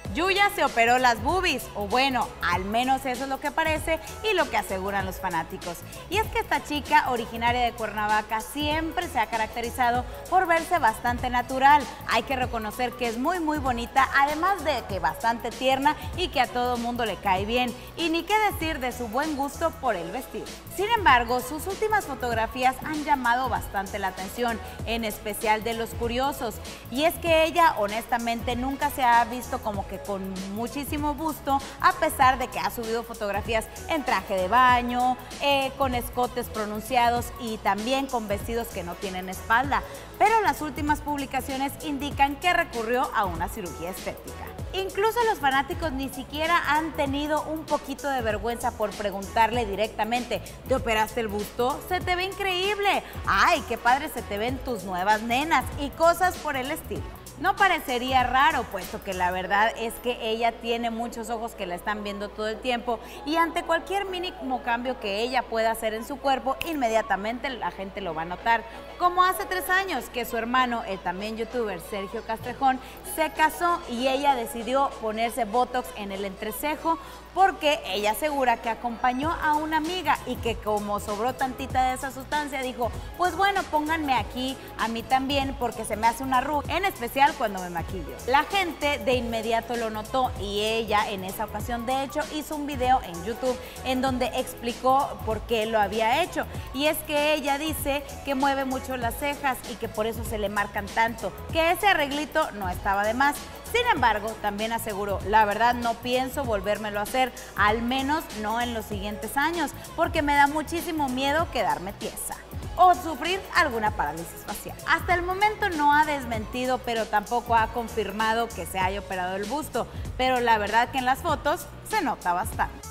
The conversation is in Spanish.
Yuya se operó las boobies, o bueno, al menos eso es lo que parece y lo que aseguran los fanáticos. Y es que esta chica, originaria de Cuernavaca, siempre se ha caracterizado por verse bastante natural. Hay que reconocer que es muy bonita, además de que bastante tierna y que a todo mundo le cae bien. Y ni qué decir de su buen gusto por el vestir. Sin embargo, sus últimas fotografías han llamado bastante la atención, en especial de los curiosos. Y es que ella, honestamente, nunca se ha visto como que con muchísimo busto, a pesar de que ha subido fotografías en traje de baño, con escotes pronunciados y también con vestidos que no tienen espalda. Pero las últimas publicaciones indican que recurrió a una cirugía estética. Incluso los fanáticos ni siquiera han tenido un poquito de vergüenza por preguntarle directamente: ¿te operaste el busto? ¡Se te ve increíble! ¡Ay, qué padre se te ven tus nuevas nenas! Y cosas por el estilo. No parecería raro, puesto que la verdad es que ella tiene muchos ojos que la están viendo todo el tiempo y ante cualquier mínimo cambio que ella pueda hacer en su cuerpo, inmediatamente la gente lo va a notar. Como hace 3 años que su hermano, el también youtuber Sergio Castrejón, se casó y ella decidió ponerse botox en el entrecejo porque ella asegura que acompañó a una amiga y que como sobró tantita de esa sustancia, dijo: pues bueno, pónganme aquí a mí también porque se me hace una arruga, en especial cuando me maquillo. La gente de inmediato lo notó y ella en esa ocasión de hecho hizo un video en YouTube en donde explicó por qué lo había hecho. Y es que ella dice que mueve mucho las cejas y que por eso se le marcan tanto, que ese arreglito no estaba de más. Sin embargo, también aseguró: la verdad no pienso volvérmelo a hacer, al menos no en los siguientes años, porque me da muchísimo miedo quedarme tiesa o sufrir alguna parálisis facial. Hasta el momento no ha desmentido, pero tampoco ha confirmado que se haya operado el busto, pero la verdad que en las fotos se nota bastante.